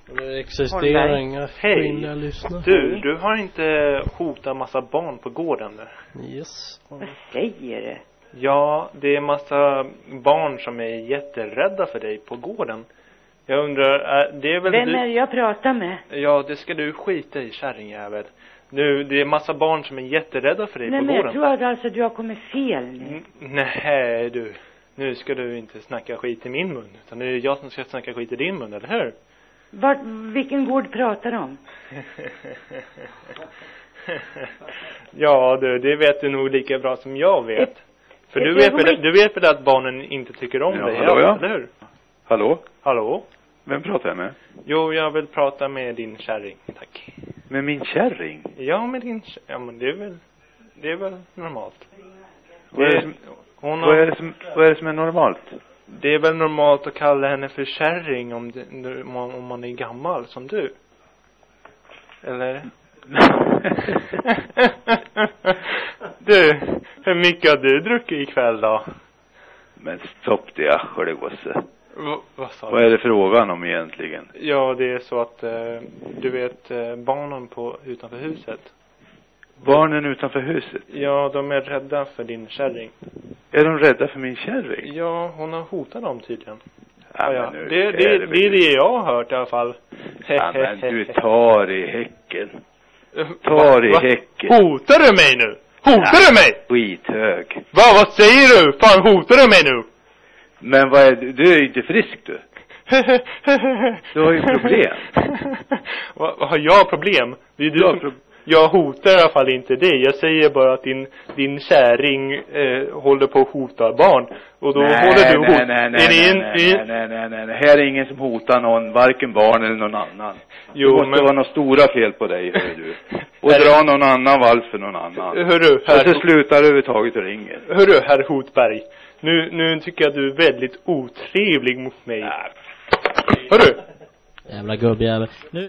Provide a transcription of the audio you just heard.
Det existerar inga kvinnliga lyssnare. Du har inte hotat massa barn på gården där? Yes. Vad säger du? Ja, det är massa barn som är jätterädda för dig på gården. Jag undrar, det är väl vem är jag pratar med? Ja, det ska du skita i, kärringjävel. Nu, det är massa barn som är jätterädda för dig på gården. Nej, men jag tror att alltså du har kommit fel nu. Nej, du. Nu ska du inte snacka skit i min mun. Utan det är jag som ska snacka skit i din mun, eller hur? Vilken gård pratar du om? Ja, det vet du nog lika bra som jag vet. För du vet väl att barnen inte tycker om dig, hallå, eller hur? Hallå? Hallå? Vem pratar jag med? Jo, jag vill prata med din kärring, tack. Med min kärring? Ja, med din ja, men det är väl normalt. Vad är det som är normalt? Det är väl normalt att kalla henne för kärring om man är gammal som du. Eller? Du, hur mycket har du druckit ikväll då? Men stopp det, aschelegosse. Vad sa du? Vad är det frågan om egentligen? Ja, det är så att du vet barnen utanför huset. Barnen utanför huset? Ja, de är rädda för din kärring. Är de rädda för min kärring? Ja, hon har hotat dem tydligen. Ja. Det är det jag har hört i alla fall. Ja, men du tar i häcken. Tar i häcken. Hotar du mig nu? Hotar du mig? Skithög. Vad säger du? Fan, hotar du mig nu? Men vad är du är ju inte frisk du. Du har ju problem. Vad har jag problem? Det är du som... Jag hotar i alla fall inte dig. Jag säger bara att din kärring håller på att hota barn. Och då håller du hot. Nej. Här är ingen som hotar någon, varken barn eller någon annan. Jo, det måste vara några stora fel på dig, hör du. Och dra någon annan vals för någon annan. Hörru, och så slutar du överhuvudtaget och ringer. Hörru, herr Hotberg. Nu tycker jag du är väldigt otrevlig mot mig. Hörru! Jävla gubbjävel.